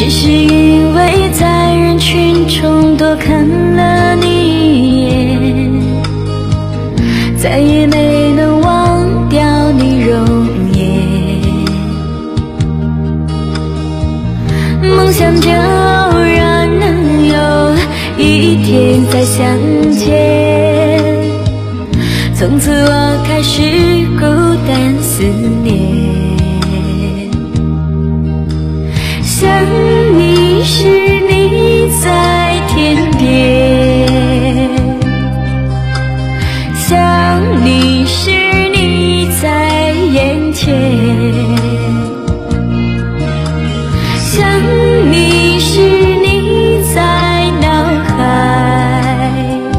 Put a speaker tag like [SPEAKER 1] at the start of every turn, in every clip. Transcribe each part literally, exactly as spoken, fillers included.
[SPEAKER 1] 是因为在人群中多看了你一眼，再也没能忘掉你容颜。梦想着偶然能有一天再相见，从此我开始孤单思念。想你时你在天边，想你时你在眼前，想你时你在脑海，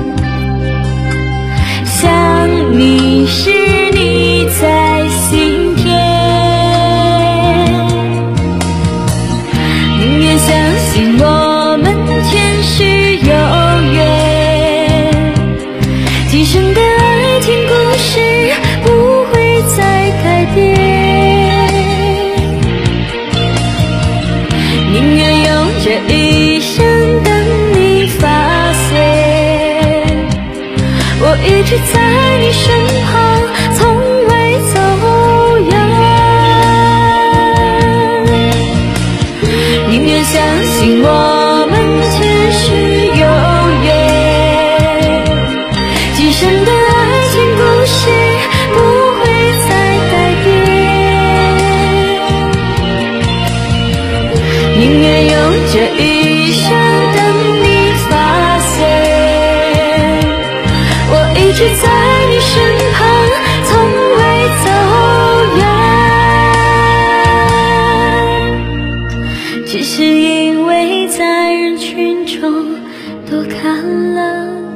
[SPEAKER 1] 想你时你在心田。宁愿相信我们前世有缘，今生的爱情故事不会再改变。宁愿用这一生等你发现，我一直在你身旁，从未走远。宁愿相信我们前世有缘，今生的爱情故事不会再改变。宁愿用这一生等你发现，我一直在你身旁，从未走远。只是因为在人群中多看了